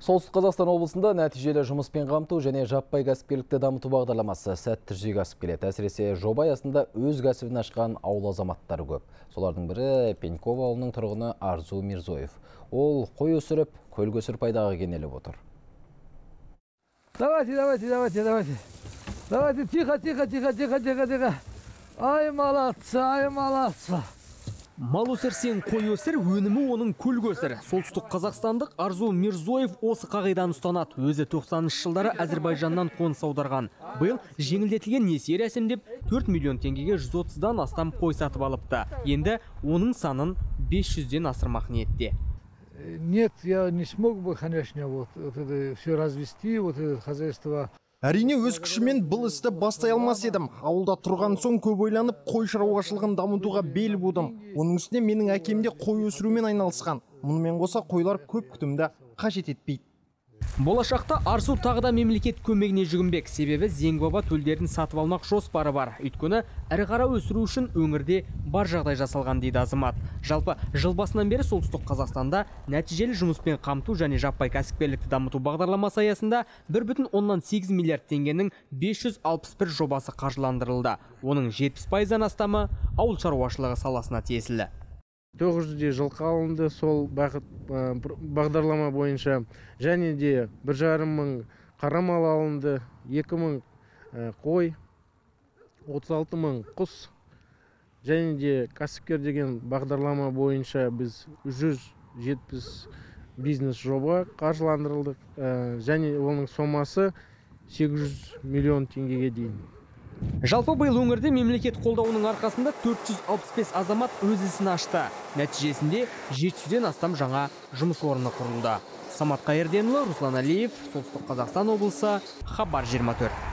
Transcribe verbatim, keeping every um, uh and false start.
Солтүстік Қазақстан облысында нәтижелі жұмыспен қамту және жаппай кәсіпкерлікті дамыту бағдарламасы сәтті жүзеге асып келеді. Әсіресе жоба аясында өз кәсібін ашқан ауыл азаматтары көп. Солардың бірі Пеньков ауылының тұрғыны Арзу Мирзоев. Ол қой өсіріп, көл көсір пайдаға кенеліп отыр. Давайте, давайте, давайте, давайте. Давайте, тихо, тихо, тихо, тихо, тихо, тихо. Ай, молодцы, ай, молодцы. Мал өсірсең қой өсір, өнімі оның көл көсір. Солтүстік қазақстандық Арзу Мирзоев осы қағиданы ұстанады. Өзі тоқсаныншы жылдары Әзербайжаннан қоныс аударған. Биыл жеңілдетілген несие рәсімдеп төрт миллион теңгеге жүз отыздан астам қой сатып алыпты. Енді оның санын бес жүзден асырмақ ниетте. Нет, я не смог бы, конечно, вот, вот это все развести, вот это хозяйство. Әрине өз күшімен бұл істі бастай алмас едім. Ауылда тұрған соң көп ойланып, қой шаруашылығын дамытуға бел будым. Оның үстіне менің әкем де қой өсірумен айналысқан. Мұнымен қоса қойлар көп күтімді қажет етпейді. Болашақта Арзу тағы да мемлекет көмегіне жүгінбек. Себебі Зеңбаба төлдерін сатып алмақ жоспары бар. Өйткені ірі қара өсіру үшін өңірде бар жағдай жасалған дейді азамат. Жалпы жыл басынан бері Солтүстік Қазақстанда нәтижелі жұмыспен қамту және жаппай кәсіпкерлікті дамыту бағдарламасы аясында бір бүтін оннан сегіз миллиард теңгенің бес жүз алпыс бір жобасы қаржыландырылды. Оның жетпіс пайыздан астамы ауыл шаруашылығы саласына тиесілі. тоғыз жүздей жылқы алынды сол бағдарлама бойынша, және де бір жарым мың қара мал алынды, екі мың қой, отыз алты мың құс, және де кәсіпкер деген бағдарлама бойынша біз жүз жетпіс бизнес жоба қаржыландырылдық, және оның сомасы сегіз жүз миллион теңгеге дейін. Жалпы биыл өңірде мемлекет қолдауының арқасында төрт жүз алпыс бес азамат өз ісін ашты. Нәтижесінде жеті жүзден астам жаңа жұмыс орны құрылды. Самат Қайырденұлы, Руслан Алиев, Солтүстік Қазақстан облысы, Хабар жиырма төрт.